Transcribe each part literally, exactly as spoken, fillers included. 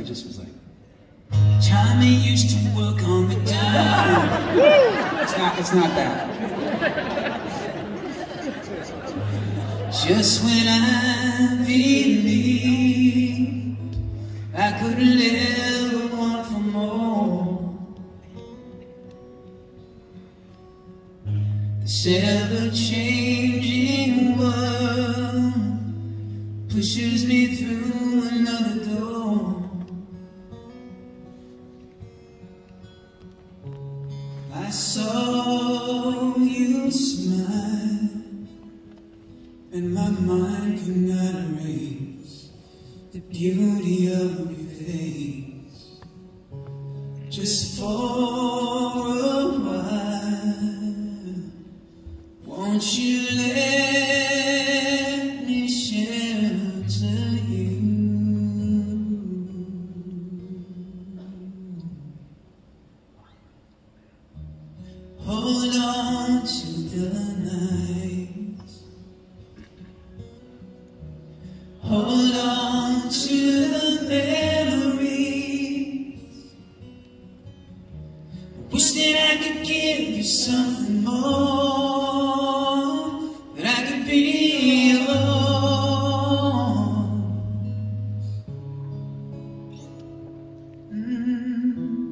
just was like, Tommy used to work on the dime. It's not, it's not that. Just when I believed I could live want for more, this ever-changing world pushes me through another door. I saw you smile, and my mind could not erase the beauty of your face. Just for a while, won't you let me shelter you? Hold on to the night, hold on to the memories. I wish that I could give you something more, that I could be yours. Mm-hmm.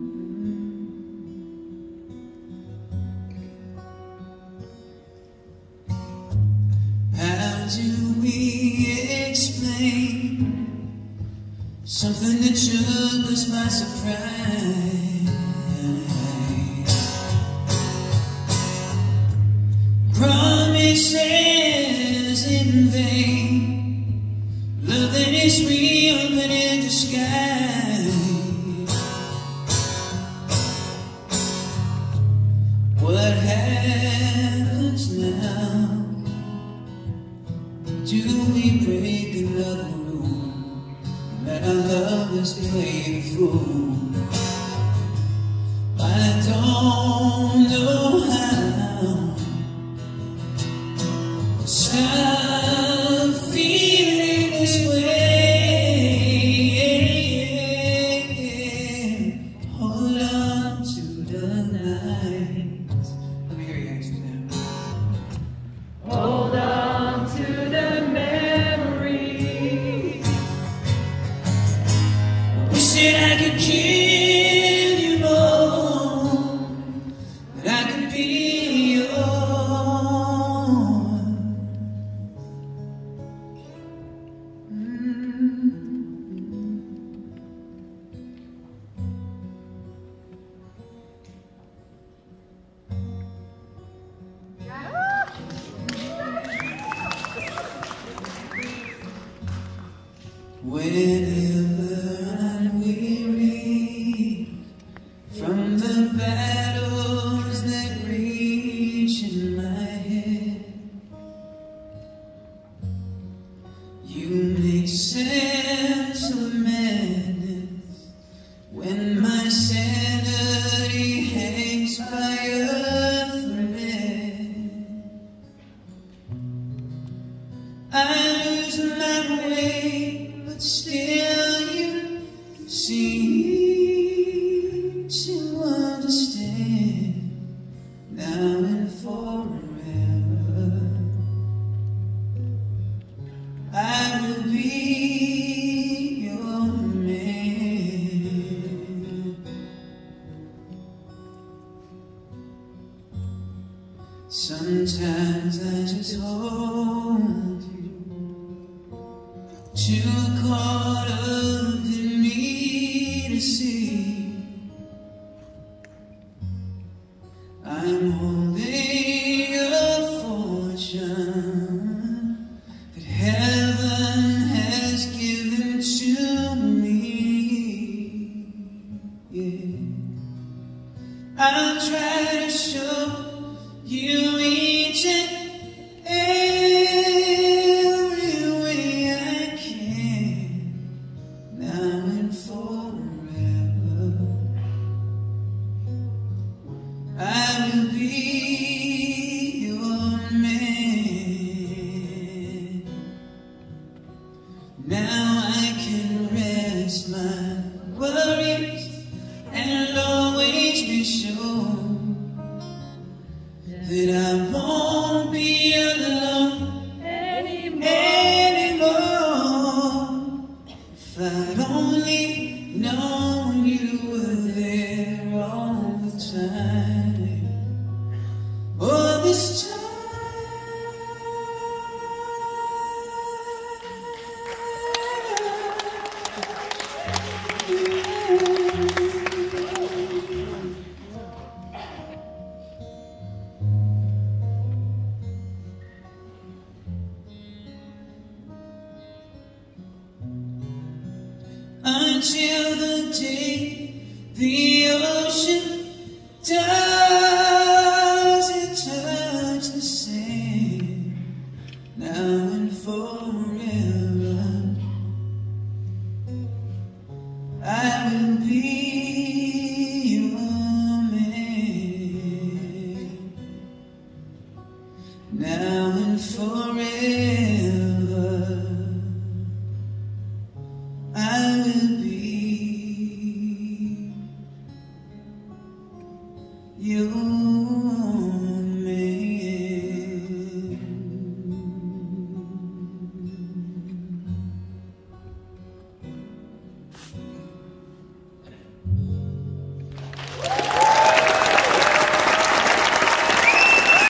How do we explain something that took us by surprise? Promises in vain, love that is real but in disguise. What happens now? Do we break another rule, let our lovers play the fool? I don't know how to stop feeling this way. Hold on to the night. Let me hear you answer that. Hold on to the memories. Wish that I could give you more, that I could be yours. Mm-hmm. Whenever I'm weary from the battles that reach in my head, you make sense of madness when my sanity hangs by a thread. I lose my way, but still you seem to understand, now and forever. I will be your man. Sometimes I just hold you, too caught up in me to see. I'm holding a fortune that heaven has given to me. Yeah, I'll try to show you each and every way I can, now and forever. I will be your man. Now I can rest my sure that I won't be alone anymore, anymore. If I'd only known you were there all the time. Oh, this time until the day the ocean doesn't touch the sand, now and forever I will be your man, now and forever I will